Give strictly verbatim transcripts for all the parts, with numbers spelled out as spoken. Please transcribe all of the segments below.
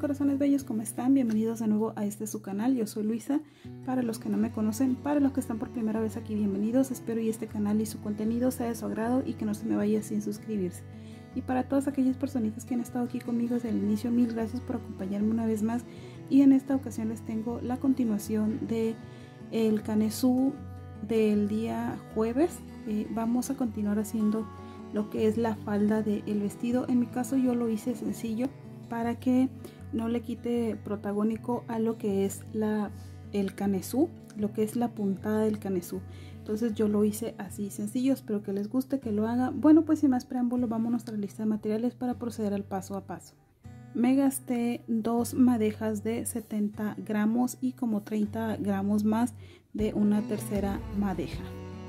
corazones bellos, ¿cómo están? Bienvenidos de nuevo a este su canal. Yo soy Luisa. Para los que no me conocen, para los que están por primera vez aquí, bienvenidos. Espero y este canal y su contenido sea de su agrado y que no se me vaya sin suscribirse. Y para todas aquellas personitas que han estado aquí conmigo desde el inicio, mil gracias por acompañarme una vez más. Y en esta ocasión les tengo la continuación de el Canesú del día jueves. Eh, vamos a continuar haciendo lo que es la falda del vestido. En mi caso yo lo hice sencillo para que no le quite protagónico a lo que es la el canesú, lo que es la puntada del canesú. Entonces yo lo hice así sencillo, espero que les guste, que lo haga. Bueno, pues sin más preámbulo, vamos a nuestra lista de materiales para proceder al paso a paso. Me gasté dos madejas de setenta gramos y como treinta gramos más de una tercera madeja.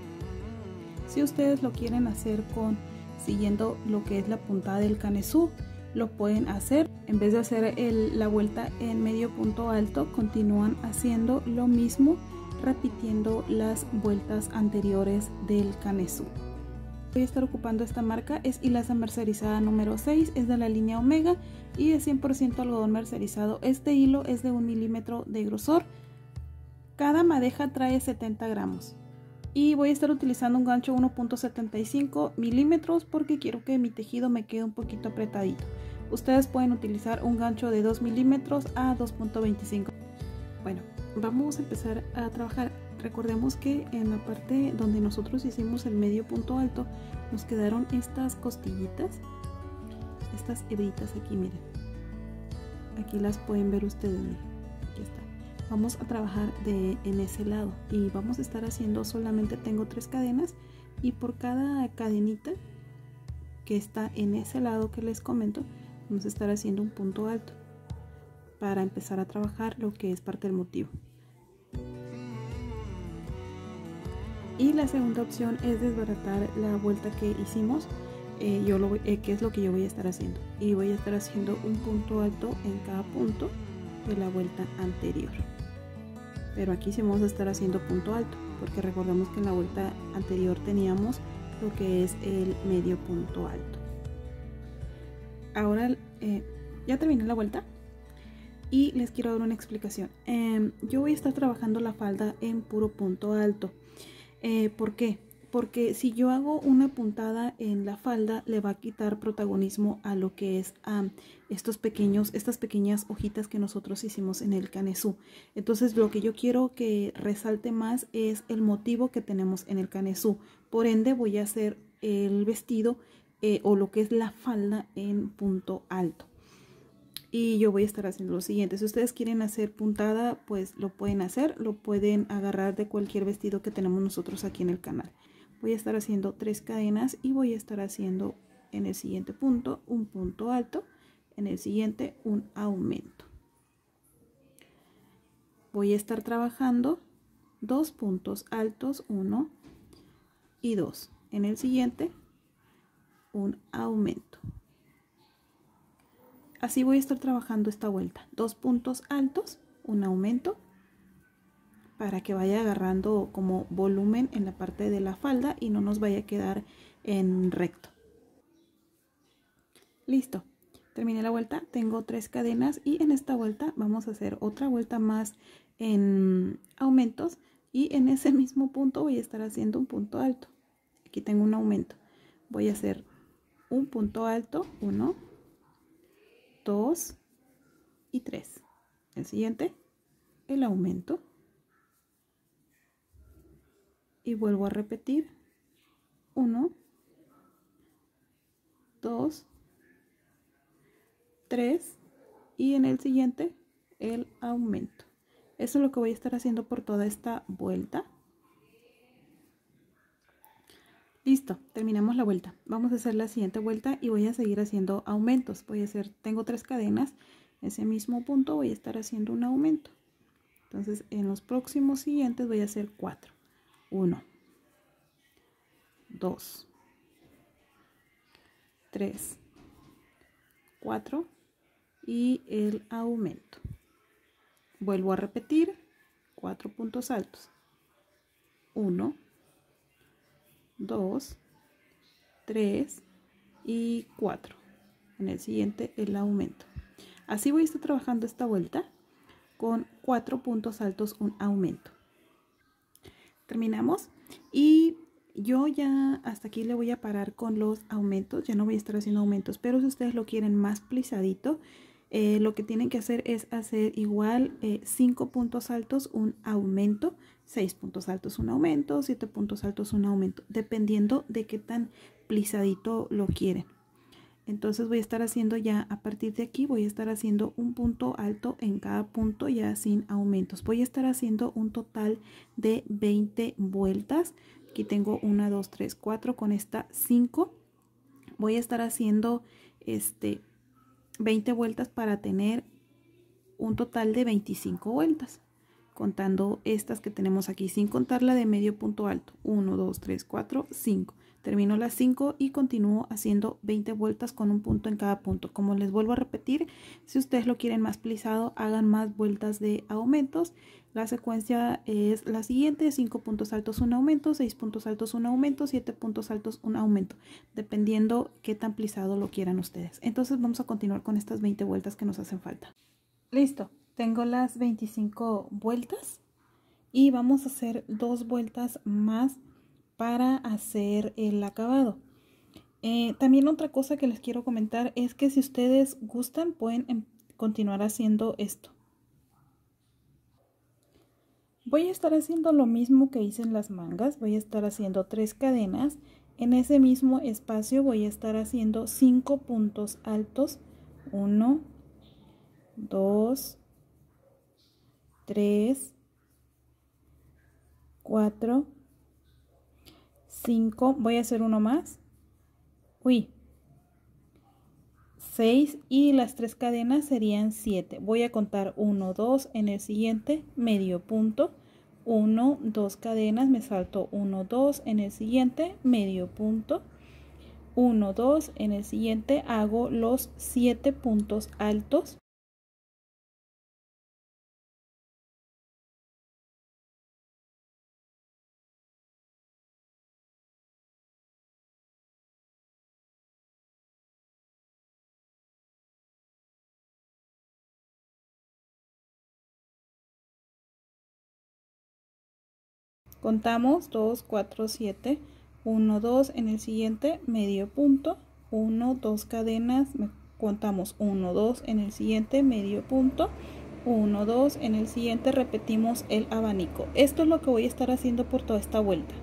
Si ustedes lo quieren hacer con siguiendo lo que es la puntada del canesú, lo pueden hacer. En vez de hacer el, la vuelta en medio punto alto, continúan haciendo lo mismo, repitiendo las vueltas anteriores del canesú. Voy a estar ocupando esta marca, es hilaza mercerizada número seis, es de la línea Omega y es cien por ciento algodón mercerizado. Este hilo es de un milímetro de grosor. Cada madeja trae setenta gramos. Y voy a estar utilizando un gancho uno punto setenta y cinco milímetros porque quiero que mi tejido me quede un poquito apretadito. Ustedes pueden utilizar un gancho de dos milímetros a dos punto veinticinco. Bueno, vamos a empezar a trabajar. Recordemos que en la parte donde nosotros hicimos el medio punto alto nos quedaron estas costillitas, estas hebritas aquí, miren. Aquí las pueden ver ustedes, miren. Aquí está. Vamos a trabajar de, en ese lado y vamos a estar haciendo solamente, tengo tres cadenas y por cada cadenita que está en ese lado que les comento, vamos a estar haciendo un punto alto para empezar a trabajar lo que es parte del motivo. Y la segunda opción es desbaratar la vuelta que hicimos, eh, yo lo voy, eh, que es lo que yo voy a estar haciendo, y voy a estar haciendo un punto alto en cada punto de la vuelta anterior. Pero aquí sí vamos a estar haciendo punto alto porque recordemos que en la vuelta anterior teníamos lo que es el medio punto alto. Ahora eh, ya terminé la vuelta y les quiero dar una explicación. Eh, yo voy a estar trabajando la falda en puro punto alto. Eh, ¿Por qué? Porque si yo hago una puntada en la falda, le va a quitar protagonismo a lo que es um, estos pequeños, estas pequeñas hojitas que nosotros hicimos en el canesú. Entonces lo que yo quiero que resalte más es el motivo que tenemos en el canesú. Por ende voy a hacer el vestido eh, o lo que es la falda en punto alto. Y yo voy a estar haciendo lo siguiente. Si ustedes quieren hacer puntada, pues lo pueden hacer. Lo pueden agarrar de cualquier vestido que tenemos nosotros aquí en el canal. Voy a estar haciendo tres cadenas y voy a estar haciendo en el siguiente punto un punto alto, en el siguiente un aumento. Voy a estar trabajando dos puntos altos, uno y dos. En el siguiente un aumento. Así voy a estar trabajando esta vuelta, dos puntos altos, un aumento, para que vaya agarrando como volumen en la parte de la falda y no nos vaya a quedar en recto. Listo, terminé la vuelta, tengo tres cadenas y en esta vuelta vamos a hacer otra vuelta más en aumentos y en ese mismo punto voy a estar haciendo un punto alto. Aquí tengo un aumento, voy a hacer un punto alto, uno, dos y tres. El siguiente, el aumento. Y vuelvo a repetir uno, dos, tres y en el siguiente el aumento. Eso es lo que voy a estar haciendo por toda esta vuelta. Listo, terminamos la vuelta. Vamos a hacer la siguiente vuelta y voy a seguir haciendo aumentos. Voy a hacer, tengo tres cadenas, ese mismo punto voy a estar haciendo un aumento. Entonces en los próximos siguientes voy a hacer cuatro. uno, dos, tres, cuatro y el aumento. Vuelvo a repetir cuatro puntos altos. uno, dos, tres y cuatro. En el siguiente el aumento. Así voy a estar trabajando esta vuelta con cuatro puntos altos, un aumento. Terminamos y yo ya hasta aquí le voy a parar con los aumentos. Ya no voy a estar haciendo aumentos, pero si ustedes lo quieren más plisadito, eh, lo que tienen que hacer es hacer igual cinco puntos altos, un aumento, seis puntos altos, un aumento, siete puntos altos, un aumento, dependiendo de qué tan plisadito lo quieren. Entonces voy a estar haciendo ya a partir de aquí, voy a estar haciendo un punto alto en cada punto ya sin aumentos. Voy a estar haciendo un total de veinte vueltas. Aquí tengo una, dos, tres, cuatro, con esta cinco. Voy a estar haciendo este, veinte vueltas para tener un total de veinticinco vueltas. Contando estas que tenemos aquí, sin contar la de medio punto alto. uno, dos, tres, cuatro, cinco. Termino las cinco y continúo haciendo veinte vueltas con un punto en cada punto. Como les vuelvo a repetir, si ustedes lo quieren más plisado, hagan más vueltas de aumentos. La secuencia es la siguiente: cinco puntos altos, un aumento, seis puntos altos, un aumento, siete puntos altos, un aumento, dependiendo qué tan plisado lo quieran ustedes. Entonces vamos a continuar con estas veinte vueltas que nos hacen falta. Listo, tengo las veinticinco vueltas y vamos a hacer dos vueltas más para hacer el acabado. Eh, también otra cosa que les quiero comentar es que si ustedes gustan pueden continuar haciendo esto. Voy a estar haciendo lo mismo que hice en las mangas. Voy a estar haciendo tres cadenas. En ese mismo espacio voy a estar haciendo cinco puntos altos. uno, dos, tres, cuatro, cinco, voy a hacer uno más, uy, seis, y las tres cadenas serían siete. Voy a contar uno, dos, en el siguiente medio punto, uno, dos cadenas, me salto uno, dos, en el siguiente medio punto, uno, dos, en el siguiente hago los siete puntos altos. Contamos dos, cuatro, siete, uno, dos, en el siguiente medio punto, uno, dos cadenas, contamos uno, dos, en el siguiente medio punto, uno, dos, en el siguiente repetimos el abanico. Esto es lo que voy a estar haciendo por toda esta vuelta.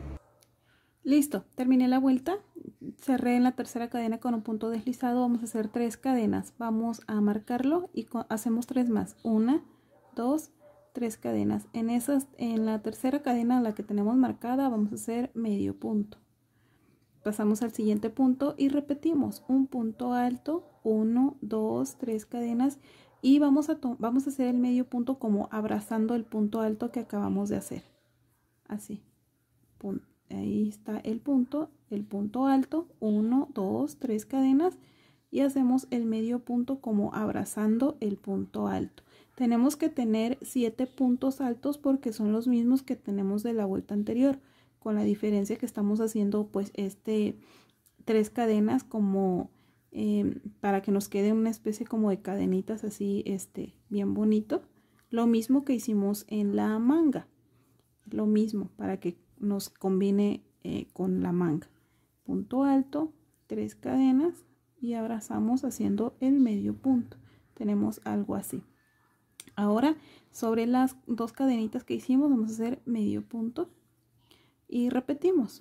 Listo, terminé la vuelta, cerré en la tercera cadena con un punto deslizado. Vamos a hacer tres cadenas, vamos a marcarlo y hacemos tres más, una, dos, tres cadenas. En esas, en la tercera cadena, la que tenemos marcada, vamos a hacer medio punto. Pasamos al siguiente punto y repetimos un punto alto, uno, dos, tres cadenas, y vamos a vamos a hacer el medio punto como abrazando el punto alto que acabamos de hacer. Así. Punto. Ahí está el punto, el punto alto, uno, dos, tres cadenas, y hacemos el medio punto como abrazando el punto alto. Tenemos que tener siete puntos altos porque son los mismos que tenemos de la vuelta anterior, con la diferencia que estamos haciendo pues este tres cadenas como eh, para que nos quede una especie como de cadenitas así este bien bonito. Lo mismo que hicimos en la manga, lo mismo para que nos combine eh, con la manga. Punto alto, tres cadenas y abrazamos haciendo el medio punto. Tenemos algo así. Ahora sobre las dos cadenitas que hicimos vamos a hacer medio punto y repetimos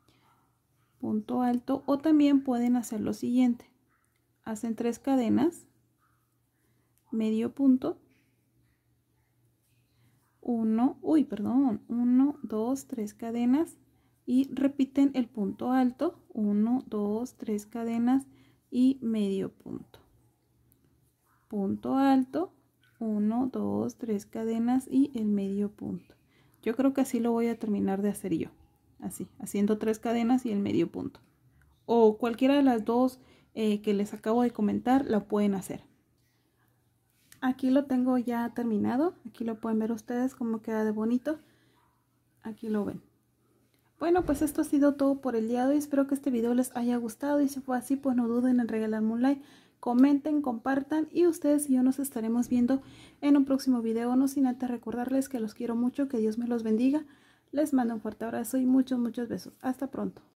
punto alto, o también pueden hacer lo siguiente: hacen tres cadenas, medio punto, uno, uy, perdón, uno, dos, tres cadenas y repiten el punto alto, uno, dos, tres cadenas y medio punto, punto alto, uno, dos, tres cadenas y el medio punto. Yo creo que así lo voy a terminar de hacer yo, así, haciendo tres cadenas y el medio punto, o cualquiera de las dos eh, que les acabo de comentar la pueden hacer. Aquí lo tengo ya terminado, aquí lo pueden ver ustedes cómo queda de bonito, aquí lo ven. Bueno, pues esto ha sido todo por el día de hoy. Espero que este video les haya gustado y si fue así, pues no duden en regalarme un like. comenten, compartan y ustedes y yo nos estaremos viendo en un próximo video, no sin antes recordarles que los quiero mucho, que Dios me los bendiga. Les mando un fuerte abrazo y muchos, muchos besos. Hasta pronto.